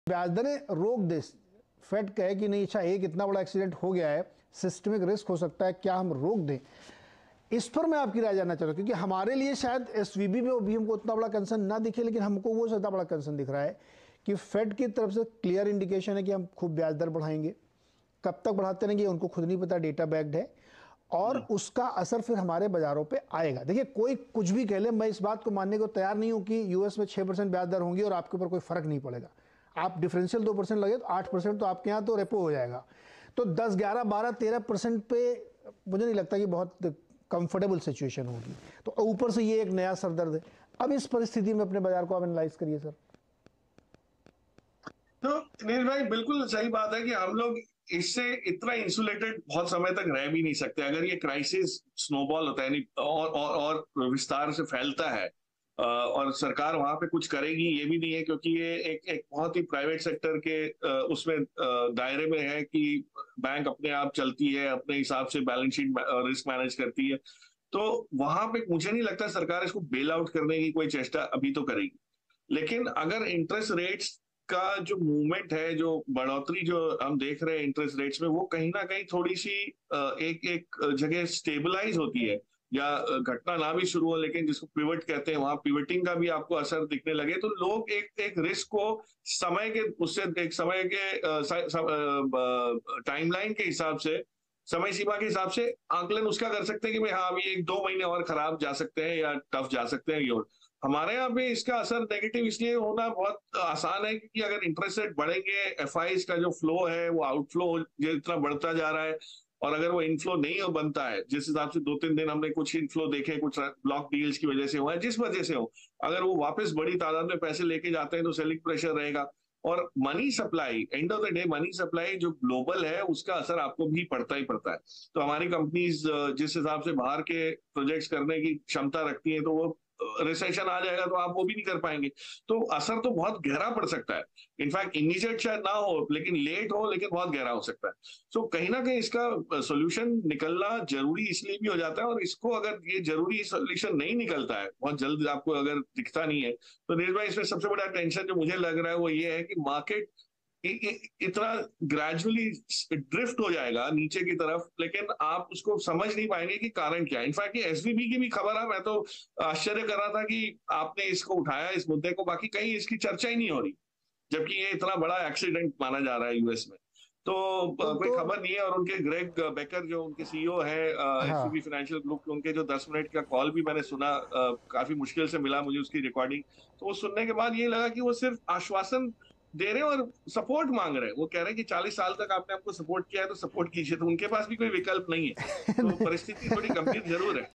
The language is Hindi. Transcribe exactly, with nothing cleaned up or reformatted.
ब्याज दरें रोक दे, फेड कहे कि नहीं अच्छा एक इतना बड़ा एक्सीडेंट हो गया है, सिस्टमिक रिस्क हो सकता है, क्या हम रोक दें? इस पर मैं आपकी राय जानना चाहता हूँ, क्योंकि हमारे लिए शायद एसवीबी में भी हमको उतना बड़ा कंसर्न ना दिखे, लेकिन हमको वो ज़्यादा बड़ा कंसर्न दिख रहा है कि फेड की तरफ से क्लियर इंडिकेशन है कि हम खूब ब्याज दर बढ़ाएंगे। कब तक बढ़ाते रहेंगे उनको खुद नहीं पता, डेटा बैक्ड है, और उसका असर फिर हमारे बाजारों पे आएगा। देखिए कोई कुछ भी कह ले, मैं इस बात को मानने को तैयार नहीं हूं कि यूएस में छह परसेंट ब्याज दर होंगी और आपके ऊपर कोई फर्क नहीं पड़ेगा। आप डिफरेंशियल दो परसेंट लगे तो आठ परसेंट तो आपके यहाँ तो रेपो हो जाएगा, तो दस ग्यारह बारह तेरह परसेंट पे मुझे नहीं लगता कि बहुत कंफर्टेबल सिचुएशन होगी। तो ऊपर से ये एक नया सरदर्द है। अब इस परिस्थिति में अपने बाजार को आप एनालाइज करिए सर। तो नील भाई बिल्कुल सही बात है कि हम लोग इससे इतना इंसुलेटेड बहुत समय तक रह भी नहीं सकते। अगर ये क्राइसिस स्नोबॉल होता है और, और और विस्तार से फैलता है और सरकार वहां पे कुछ करेगी ये भी नहीं है, क्योंकि ये एक एक बहुत ही प्राइवेट सेक्टर के उसमें दायरे में है कि बैंक अपने आप चलती है, अपने हिसाब से बैलेंस शीट रिस्क मैनेज करती है। तो वहां पे मुझे नहीं लगता सरकार इसको बेल आउट करने की कोई चेष्टा अभी तो करेगी। लेकिन अगर इंटरेस्ट रेट्स का जो मूवमेंट है, जो बढ़ोतरी जो हम देख रहे हैं इंटरेस्ट रेट्स में, वो कहीं ना कहीं थोड़ी सी एक एक जगह स्टेबलाइज होती है, या घटना ना भी शुरू हो लेकिन जिसको पिवट कहते हैं, वहां पिवटिंग का भी आपको असर दिखने लगे, तो लोग एक एक रिस्क को समय के उससे एक समय के टाइमलाइन के हिसाब से, समय सीमा के हिसाब से आंकलन उसका कर सकते हैं कि भाई हाँ अभी एक दो महीने और खराब जा सकते हैं या टफ जा सकते हैं। ये हमारे यहाँ पे इसका असर नेगेटिव इसलिए होना बहुत आसान है क्योंकि अगर इंटरेस्ट रेट बढ़ेंगे, एफआईज का जो फ्लो है वो आउटफ्लो इतना बढ़ता जा रहा है, और अगर वो इनफ्लो नहीं बनता है जिस हिसाब से दो तीन दिन हमने कुछ इनफ्लो देखे, कुछ ब्लॉक डील्स की वजह से हुआ है, जिस वजह से हो, अगर वो वापस बड़ी तादाद में पैसे लेके जाते हैं तो सेलिंग प्रेशर रहेगा। और money supply, and of the day money supply जो ग्लोबल है उसका असर आपको भी पड़ता ही पड़ता है। तो हमारी कंपनीज जिस हिसाब से बाहर के प्रोजेक्ट्स करने की क्षमता रखती है, तो वो रिसेशन आ जाएगा तो आप वो भी नहीं कर पाएंगे, तो असर तो बहुत गहरा पड़ सकता है। इनफैक्ट इमीडिएट शायद ना हो, लेकिन लेट हो, लेकिन बहुत गहरा हो सकता है। सो कहीं ना कहीं इसका सोल्यूशन निकलना जरूरी इसलिए भी हो जाता है, और इसको अगर ये जरूरी सोल्यूशन नहीं निकलता है बहुत जल्द, आपको अगर दिखता नहीं है, तो नीरज भाई इसमें सबसे बड़ा टेंशन जो मुझे लग रहा है वो ये है कि मार्केट इतना ग्रेजुअली ड्रिफ्ट हो जाएगा नीचे की तरफ, लेकिन आप उसको समझ नहीं पाएंगे कि कारण क्या है। इनफैक्ट ये एसवीबी की भी खबर है, मैं तो आश्चर्य कर रहा था कि आपने इसको उठाया इस मुद्दे को, बाकी कहीं इसकी चर्चा ही नहीं हो रही, जबकि ये इतना बड़ा एक्सीडेंट माना जा रहा है यूएस में। तो, तो कोई तो, खबर नहीं है। और उनके ग्रेग बेकर जो उनके सीईओ है एसवीबी फाइनेंशियल ग्रुप के, उनके जो दस मिनट का कॉल भी मैंने सुना, आ, काफी मुश्किल से मिला मुझे उसकी रिकॉर्डिंग, तो वो सुनने के बाद ये लगा कि वो सिर्फ आश्वासन दे रहे हैं और सपोर्ट मांग रहे हैं। वो कह रहे हैं कि चालीस साल तक आपने हमको सपोर्ट किया है तो सपोर्ट कीजिए, तो उनके पास भी कोई विकल्प नहीं है। तो परिस्थिति थोड़ी गंभीर जरूर है।